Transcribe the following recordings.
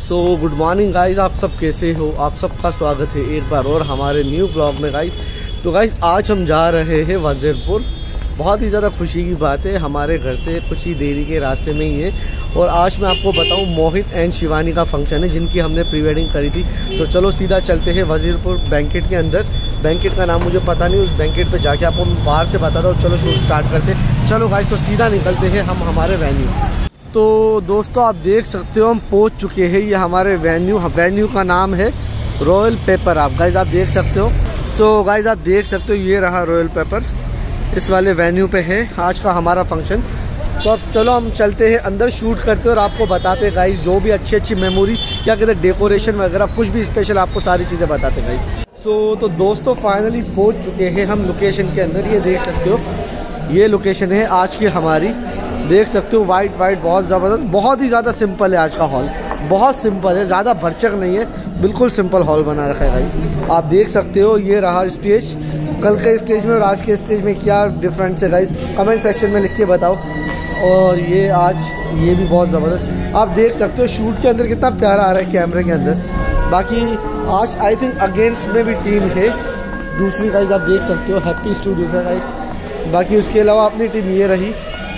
So good morning guys, आप सब कैसे हो? आप सबका स्वागत है एक बार और हमारे न्यू व्लॉग में गाइज। तो गाइज आज हम जा रहे हैं वजीरपुर। बहुत ही ज़्यादा खुशी की बात है, हमारे घर से कुछ ही देरी के रास्ते में ही है। और आज मैं आपको बताऊं, मोहित एंड शिवानी का फंक्शन है जिनकी हमने प्री वेडिंग करी थी। तो चलो सीधा चलते हैं वजीरपुर बैंकेट के अंदर। बैंकेट का नाम मुझे पता नहीं, उस बैंकेट पे जाके आपको बाहर से बताता हूँ। चलो शूट स्टार्ट करते। चलो गाइज, तो सीधा निकलते हैं हम हमारे वेन्यू। तो दोस्तों आप देख सकते हो हम पहुंच चुके हैं। ये हमारे वेन्यू का नाम है रॉयल पेपर। आप गाइज आप देख सकते हो। सो गाइज आप देख सकते हो, ये रहा रॉयल पेपर, इस वाले वेन्यू पे है आज का हमारा फंक्शन। तो अब चलो हम चलते हैं अंदर, शूट करते हैं और आपको बताते हैं गाइज जो भी अच्छी अच्छी मेमोरी या कहते हैं डेकोरेशन वगैरह कुछ भी स्पेशल, आपको सारी चीज़ें बताते हैं गाइज। तो दोस्तों फाइनली पहुंच चुके हैं हम लोकेशन के अंदर। ये देख सकते हो, ये लोकेशन है आज की हमारी। देख सकते हो वाइट बहुत ज़बरदस्त, बहुत ही ज़्यादा सिंपल है आज का हॉल। बहुत सिंपल है, ज़्यादा भरचक नहीं है, बिल्कुल सिंपल हॉल बना रखा है गाइस। आप देख सकते हो ये रहा स्टेज। कल के स्टेज में और आज के स्टेज में क्या डिफरेंस है गाइस, कमेंट सेक्शन में लिख के बताओ। और ये आज ये भी बहुत ज़बरदस्त आप देख सकते हो। शूट के अंदर कितना प्यारा आ रहा है कैमरे के अंदर। बाकी आज आई थिंक अगेंस्ट में भी टीम है दूसरी गाइस, आप देख सकते हो हैप्पी स्टूडियो है गाइस। बाकी उसके अलावा अपनी टीम ये रही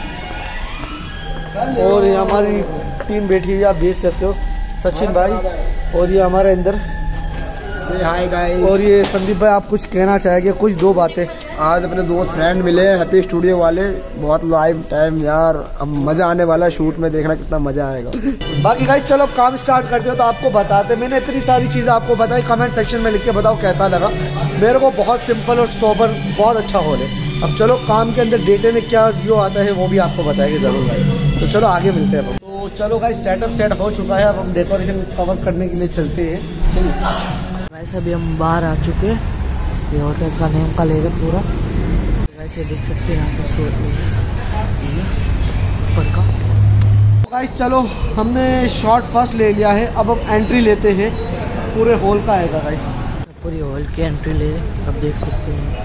और ये हमारी टीम बैठी हुई, आप देख सकते हो सचिन भाई। और ये हमारे अंदर से हाय गाइस। और ये संदीप भाई, आप कुछ कहना चाहेंगे? कुछ दो बातें। आज अपने दोस्त फ्रेंड मिले हैप्पी स्टूडियो वाले, बहुत लाइव टाइम यार, अब मजा आने वाला है शूट में, देखना कितना मजा आएगा। बाकी गाइस चलो काम स्टार्ट करते हो। तो आपको बताते, मैंने इतनी सारी चीजें आपको बताई, कमेंट सेक्शन में लिख के बताओ कैसा लगा। मेरे को बहुत सिंपल और सोबर बहुत अच्छा हॉल है। अब चलो काम के अंदर डेटे में क्या व्यू आता है वो भी आपको बताएंगे जरूर गाइस। तो चलो आगे मिलते हैं। तो चलो गाइस सेटअप सेट हो चुका है, अब हम डेकोरेशन कवर करने के लिए चलते हैं। चलिए वैसे अभी हम बाहर आ चुके हैं, ये होटल का नेम का ले रहे पूरा। वैसे देख सकते हैं यहाँ पे शॉट ऊपर का। गाइस चलो हमने शॉट फर्स्ट ले लिया है, अब हम एंट्री लेते हैं। पूरे हॉल का आएगा गाइस, पूरी हॉल की एंट्री ले रहे, अब देख सकते हैं।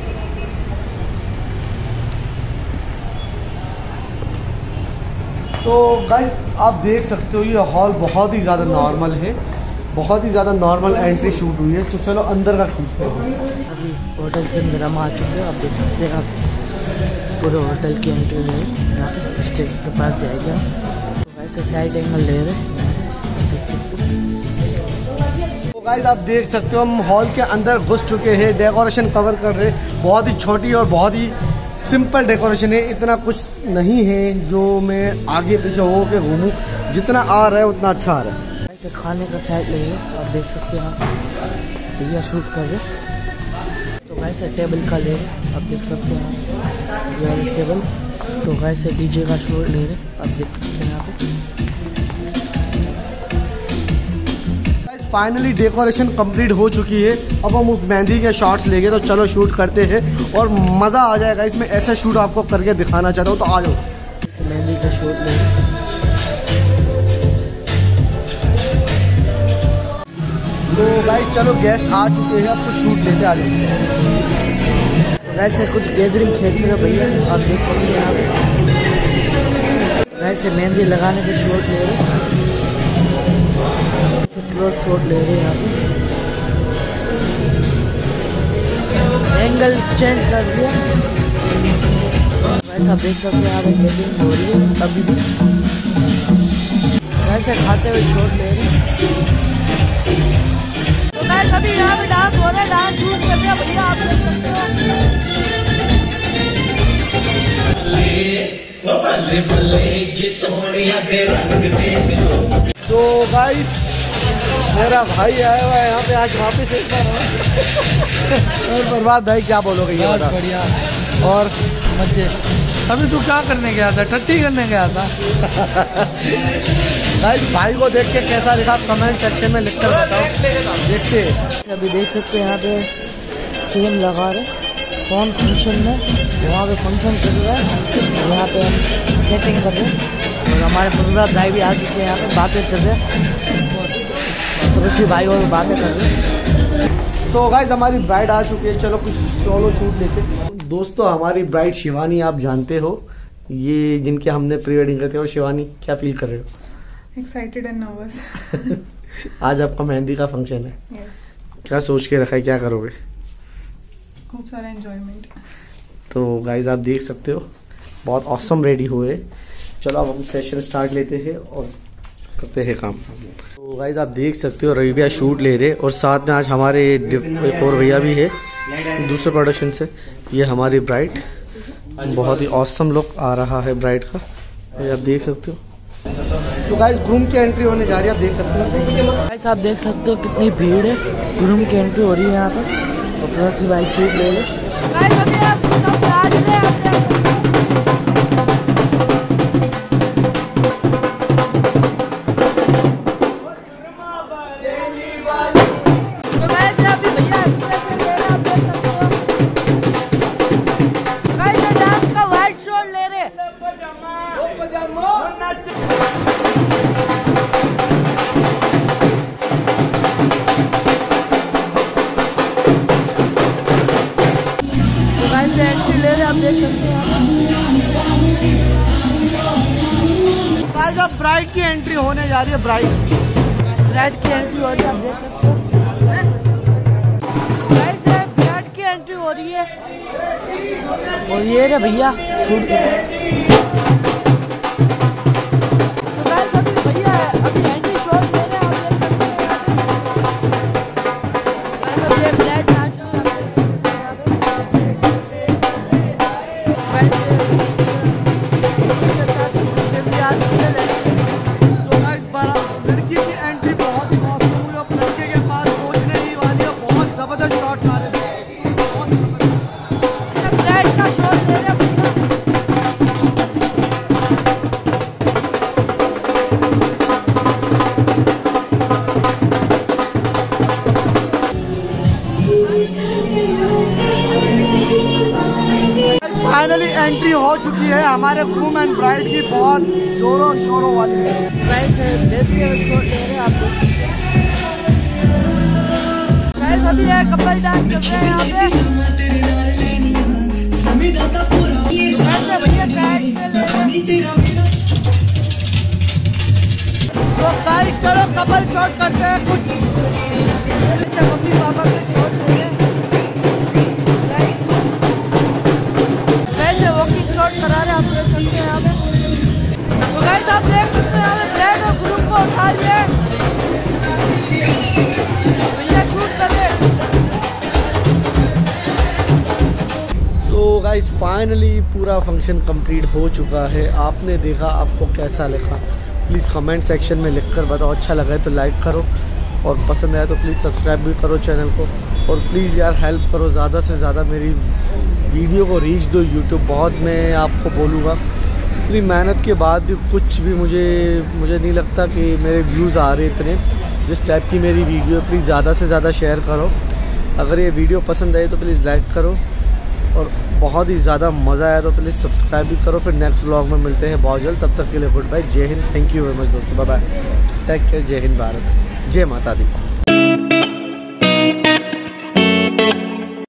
तो गाइस आप देख सकते हो ये हॉल बहुत ही ज़्यादा नॉर्मल है, बहुत ही ज़्यादा नॉर्मल एंट्री शूट हुई है। तो चलो अंदर का खींचते हैं। अभी होटल के अंदर हम आ चुके हैं, आप देख सकते हैं। आप पूरे होटल की एंट्री ले यहाँ पे स्टेज के पास जाएगा। तो वैसे साइड एंगल ले रहे। तो गाइस आप देख सकते हो हम हॉल के अंदर घुस चुके हैं, डेकोरेशन कवर कर रहे। बहुत ही छोटी और बहुत ही सिंपल डेकोरेशन है, इतना कुछ नहीं है जो मैं आगे पीछे हो के घूमूं। जितना आ रहा है उतना अच्छा आ रहा है। ऐसे खाने का साइड ले रहे, आप देख सकते हैं। आप भैया शूट कर रहे। तो वैसे टेबल का ले रहे, आप देख सकते हैं ये वाली टेबल। तो वैसे डीजे का शूट ले रहे, आप देख सकते हैं यहाँ पे। फाइनली डेकोरेशन कंप्लीट हो चुकी है, अब हम उस मेहंदी के शॉट्स लेंगे। तो चलो शूट करते हैं और मज़ा आ जाएगा इसमें। ऐसा शूट आपको करके दिखाना चाहता हूँ, तो आ जाओ। मेहंदी का शूट ले। तो गाइस चलो गेस्ट आ चुके हैं, अब तो शूट लेते आ जाओ। वैसे कुछ गैदरिंग खींच रहे भैया, आप देख सकते हैं। आप वैसे मेहंदी लगाने के शॉट ले रहे, क्लोज शॉट ले रहे हैं यहाँ पे। एंगल चेंज कर दिया। वैसे आप देख सकते हैं यहाँ पे गैदरिंग हो रही है अभी भी। वैसे खाते हुए शॉट ले रहे हैं। तो मैं कभी यहाँ पे डांस हो रहा है, डांस शूट कर दिया भैया, आप देख सकते हो। तो गाइस मेरा भाई आया हुआ है यहाँ पे आज वापस एक बार। और बर्बाद भाई क्या बोलोगे? ये बता। बढ़िया और मजे। अभी तू क्या करने गया था? टट्टी करने गया था। भाई को देख के कैसा लिखा कमेंट सेक्शन में लिखकर बताओ। देखते अभी देख सकते हैं यहाँ पे टीम लगा रहे कौन फंक्शन में, वहाँ पे फंक्शन चल रहा है। यहाँ पे हम सेटिंग कर रहे हैं और हमारे प्रसाद भाई भी आ चुके हैं यहाँ पे, बातें कर रहे हैं। ऋषि भाई और बातें कर रहे हैं। तो गाइस हमारी ब्राइड आ चुकी है, चलो कुछ सोलो शूट लेते। दोस्तों हमारी ब्राइड शिवानी आप जानते हो, ये जिनके हमने प्री वेडिंग करते हैं। और शिवानी क्या फील कर रहे हो? Excited and nervous. आज आपका मेहंदी का फंक्शन है। यस। क्या सोच के रखा है, क्या करोगे? खूब सारा एंजॉयमेंट। तो गाइज आप देख सकते हो बहुत ऑसम रेडी हुए। चलो अब हम सेशन स्टार्ट लेते हैं और करते हैं काम। तो गाइज आप देख सकते हो रवि भैया शूट ले रहे और साथ में आज हमारे एक और भैया भी है दूसरे प्रोडक्शन से। ये हमारी ब्राइड, बहुत ही ऑसम लुक आ रहा है ब्राइड का, ये आप देख सकते हो। तो गाइस ग्रूम की एंट्री होने जा रही है, आप देख सकते हो। गाइस आप देख सकते हो कितनी भीड़ है, ग्रूम की एंट्री हो रही है यहाँ पर। और प्लस भाई शूट ले ले। एंट्री ले रहे आप देख सकते हो। गाइस अब ब्राइड की एंट्री होने जा रही है। ब्राइड की एंट्री हो रही है, आप देख सकते हो। गाइस ब्राइड की एंट्री हो रही है और ये रे भैया शूट कर रहे हैं। तो गाइस अभी भैया अभी एंट्री शॉट ले रहे हैं, आप देख सकते हो। गाइस ये ब्राइड नाच रही है, लड़की की एंट्री बहुत ही मौसम हुई और लड़के के पास पहुंचने ही वाली है। बहुत जबरदस्त शॉट्स आ रहे थे। का शॉट ले रहे फाइनली एंट्री हो चुकी है हमारे ग्रूम एंड ब्राइड की, बहुत जोरों शोरों वाली है। अभी कपल डांस चल रहे हैं यहाँ पे। भैया साइड से ले तो गाइस चलो कपल शॉट करते हैं कुछ। मम्मी पापा के शॉट ले रहे हैं। वैसे वॉकिंग शॉट करा रहे हैं, आप देख सकते हैं यहाँ पे। तो गाइस आप देख सकते हैं यहाँ पे ब्राइड और ग्रूम को उठा लिया भैया शूट कर रहे हैं। सो गाइस फाइनली पूरा फंक्शन कंप्लीट हो चुका है। आपने देखा, आपको कैसा लगा प्लीज़ कमेंट सेक्शन में लिखकर बताओ। अच्छा लगा है तो लाइक करो और पसंद आया तो प्लीज़ सब्सक्राइब भी करो चैनल को। और प्लीज़ यार हेल्प करो, ज़्यादा से ज़्यादा मेरी वीडियो को रीच दो यूट्यूब। बहुत मैं आपको बोलूँगा इतनी मेहनत के बाद भी कुछ भी मुझे नहीं लगता कि मेरे व्यूज़ आ रहे इतने। जिस टाइप की मेरी वीडियो है प्लीज़ ज़्यादा से ज़्यादा शेयर करो। अगर ये वीडियो पसंद आए तो प्लीज़ लाइक करो और बहुत ही ज़्यादा मज़ा आया तो प्लीज़ सब्सक्राइब भी करो। फिर नेक्स्ट व्लॉग में मिलते हैं बहुत जल्द। तब तक के लिए गुड बाय, जय Hind, thank you very much दोस्तों, बाय बाय, टेक केयर, जय हिंद भारत, जय माता दी।